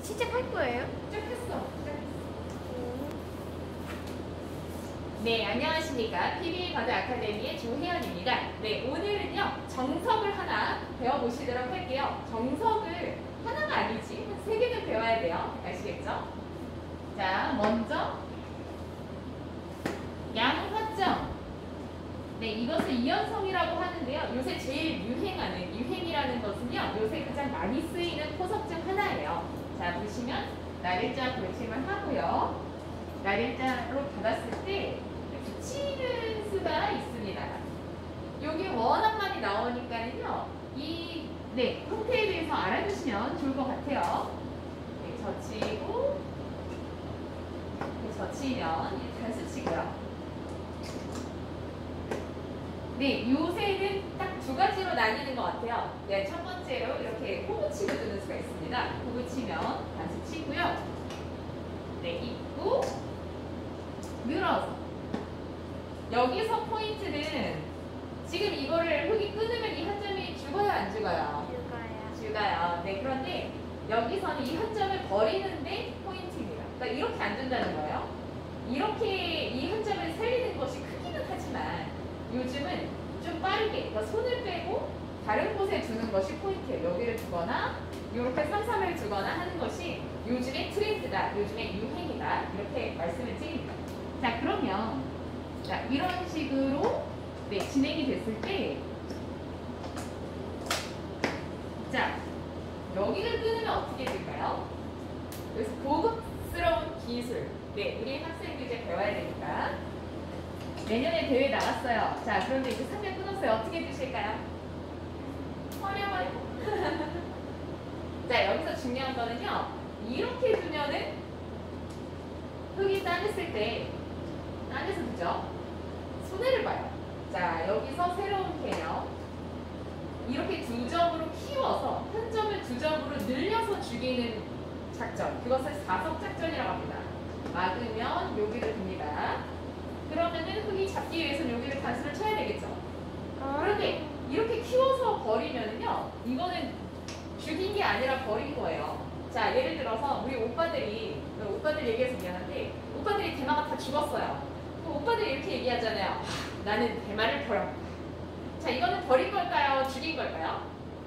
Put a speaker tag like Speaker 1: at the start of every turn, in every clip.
Speaker 1: 시작할 거예요?
Speaker 2: 시작했어. 네, 안녕하십니까. PB 바드 아카데미의 조혜연입니다. 네, 오늘은요, 정석을 하나 배워보시도록 할게요. 정석을 하나가 아니지, 한 3개는 배워야 돼요. 아시겠죠? 자, 먼저, 양화점. 네, 이것을 이연성이라고 하는데요. 요새 제일 유행이라는 것은요, 요새 가장 많이 쓰이는 포석 중 하나예요. 자, 보시면, 날일자 볼침을 하고요. 날일자로 받았을 때, 붙이는 수가 있습니다. 여기 워낙 많이 나오니까요, 이, 형태에 대해서 알아두시면 좋을 것 같아요. 네, 젖히고, 젖히면, 단수치고요. 네, 요새는 딱 2가지로 나뉘는 것 같아요. 네, 첫 번째로 이렇게 호구 치고 두는 수가 있습니다. 호구 치면 단수 치고요. 네, 입고 늘어서. 여기서 포인트는 지금 이거를 흙이 끊으면 이 한 점이 죽어요, 안 죽어요? 죽어요. 네, 그런데 여기서는 이 한 점을 버리는데 포인트입니다. 그러니까 이렇게 안 둔다는 거예요. 이렇게 이 한 점을 살리는 것이 크기는 하지만 요즘은 좀 빠르게, 그러니까 손을 빼고 다른 곳에 두는 것이 포인트예요. 여기를 두거나 이렇게 삼삼을 두거나 하는 것이 요즘의 트렌드다, 요즘의 유행이다, 이렇게 말씀을 드립니다. 자, 그러면 자, 이런 식으로 진행이 됐을 때, 자, 여기를 끊으면 어떻게 될까요? 그래서 고급스러운 기술, 우리 학생들 이제 배워야 되니까. 내년에 대회 나갔어요. 자, 그런데 이제 3년 끊었어요. 어떻게 되실까요? 어려워요. 자, 여기서 중요한 거는요, 이렇게 두면은 흙이 따냈을 때, 따내서 두죠? 손해를 봐요. 자, 여기서 새로운 개념. 이렇게 2점으로 키워서 한 점을 2점으로 늘려서 죽이는 작전. 그것을 사석 작전이라고 합니다. 막으면 여기를 둡니다. 그러면은 흙이 잡기 위해서는 여기를 단수를 쳐야 되겠죠. 그런데 이렇게 키워서 버리면은요, 이거는 죽인 게 아니라 버린 거예요. 자, 예를 들어서 우리 오빠들 얘기해서 미안한데, 오빠들이 대마가 다 죽었어요. 오빠들이 이렇게 얘기하잖아요. 나는 대마를 버렸다. 자, 이거는 버린 걸까요? 죽인 걸까요?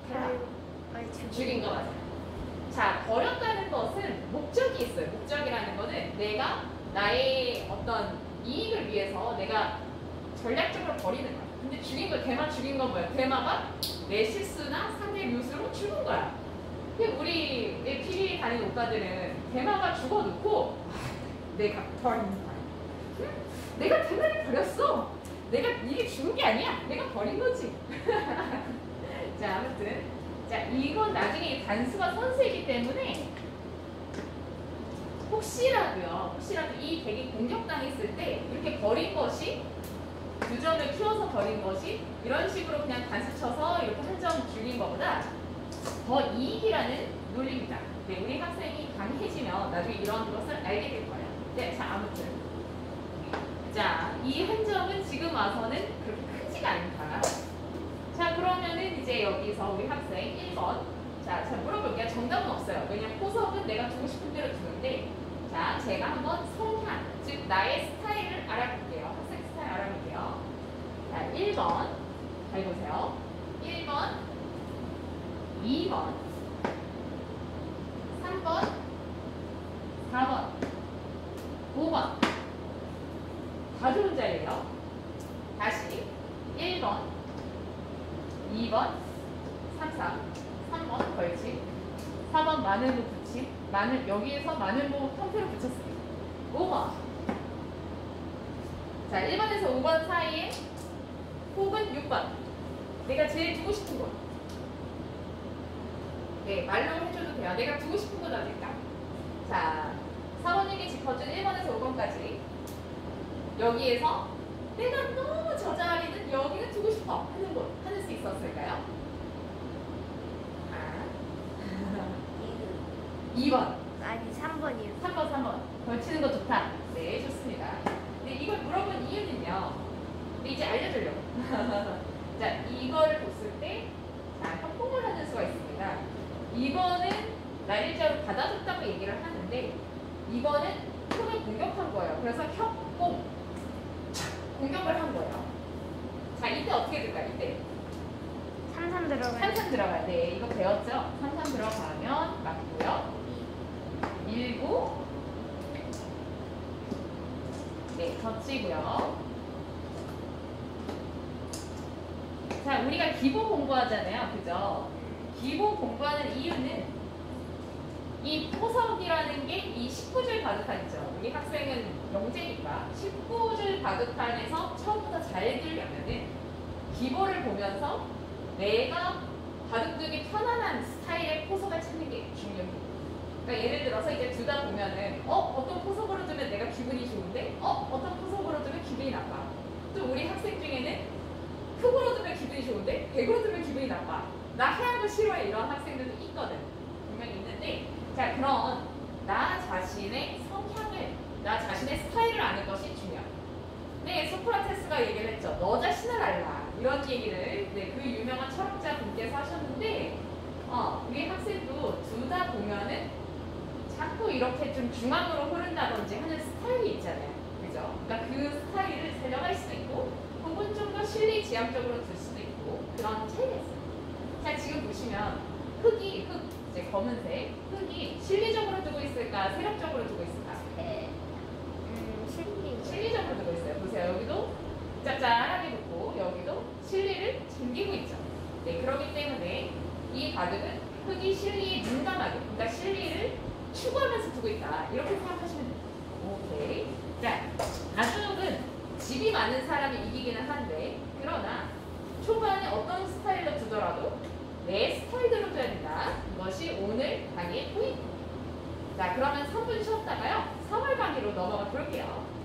Speaker 2: 죽인 거 맞아요. 자, 버렸다는 것은 목적이 있어요. 목적이라는 거는 내가 나의 어떤 이익을 위해서 내가 전략적으로 버리는 거야. 근데 대마 죽인 건 뭐야? 대마가 내 실수나 상대 묘수로 죽은 거야. 근데 우리 내 PB 다니는 오빠들은 대마가 죽어놓고 내가 버린 거야. 내가 대마를 버렸어. 이게 죽은 게 아니야. 내가 버린 거지. 자, 아무튼 자, 이건 나중에 단수가 선수이기 때문에 혹시라도 이 덱이 공격당했을 때 이렇게 버린 것이 2점을 키워서 버린 것이 이런 식으로 그냥 단수 쳐서 이렇게 한 점 죽인 것보다 더 이익이라는 논리입니다. 우리 학생이 강해지면 나중에 이런 것을 알게 될 거예요. 네, 자, 아무튼 자, 이 한 점은 지금 와서는 그렇게 크지가 않다. 자, 그러면은 이제 여기서 우리 학생 1번. 자, 물어볼게요. 정답은 없어요. 왜냐면 포석은 내가 두고 싶은 대로 두는데, 자, 제가 한번 성향, 즉 나의 스타일을 알아볼게요. 학생 스타일 알아볼게요. 자, 1번. 잘 보세요. 1번, 2번, 3번, 4번, 5번. 다 좋은 자리예요. 다시 1번, 2번, 3번 걸치, 4번 마늘로 붙임, 여기에서 마늘로 형태로 붙였습니다. 5번. 자, 1번에서 5번 사이에 혹은 6번. 내가 제일 두고 싶은 곳. 말로 해줘도 돼요. 내가 두고 싶은 곳 어딜까? 자, 사모님이 짚어준 1번에서 5번까지. 여기에서 내가 너무 저 자리는 여기는 두고 싶어 하는 곳 찾을 수 있었을까요? 2번.
Speaker 1: 아니, 3번이요.
Speaker 2: 3번. 걸치는 거 좋다. 네, 좋습니다. 근데 이걸 물어본 이유는요. 이제 알려주려고. 자, 이거를 봤을 때, 자, 협공을 하는 수가 있습니다. 이거는 날일자로 받아줬다고 얘기를 하는데 이거는 흙을 공격한 거예요. 그래서 협공 공격을 한 거예요. 자, 이때 어떻게 될까? 이때
Speaker 1: 삼삼 들어가요.
Speaker 2: 산산 들어가야 돼. 이거 배웠죠? 산산 들어가면 맞고요. 19 네, 덧치고요. 자, 우리가 기본 공부하잖아요. 그죠? 기본 공부하는 이유는 이 포석이라는 게 이 19줄 바둑판 있죠. 우리 학생은 영재니까 19줄 바둑판에서 처음부터 잘 들려면은 기본을 보면서 내가 바둑 두기 편안한 스타일의 포석을 찾는 게 중요해요. 그러니까 예를 들어서 이제 두다 보면은 어떤 포석으로 두면 내가 기분이 좋은데 어떤 포석으로 두면 기분이 나빠. 또 우리 학생 중에는 흙으로 두면 기분이 좋은데 백으로 두면 기분이 나빠. 나 하얀 거 싫어해. 이런 학생들도 있거든. 분명히 있는데 자, 그럼 나 자신의 성향을 나 자신의 스타일을 아는 것이 중요해. 네, 소크라테스가 얘기를 했죠. 너 자신을 알라. 이런 얘기를 네, 그 유명한 철학자 분께서 하셨는데 우리 학생도 두다 보면은 자꾸 이렇게 좀 중앙으로 흐른다든지 하는 스타일이 있잖아요. 그죠? 그러니까 그 스타일을 살려갈 수도 있고 혹은 좀 더 실리지향적으로 둘 수도 있고 그런 차이가 있어요. 자, 지금 보시면 흙, 이제 검은색 흙이 실리적으로 두고 있을까? 세력적으로 두고 있을까?
Speaker 1: 네.
Speaker 2: 실리적으로 두고 있어요. 보세요. 여기도 짭짤하게 두고 여기도 실리를 챙기고 있죠. 네, 그렇기 때문에 이 바둑은 흙이 실리에 민감하게, 그러니까 실리를 추구하면서 두고 있다. 이렇게 생각하시면 돼요. 오케이. 자, 바둑은 집이 많은 사람이 이기기는 한데, 그러나 초반에 어떤 스타일로 두더라도 내 스타일대로 둬야 된다. 이것이 오늘 강의의 포인트. 자, 그러면 3분 쉬었다가요. 3월 강의로 넘어가 볼게요.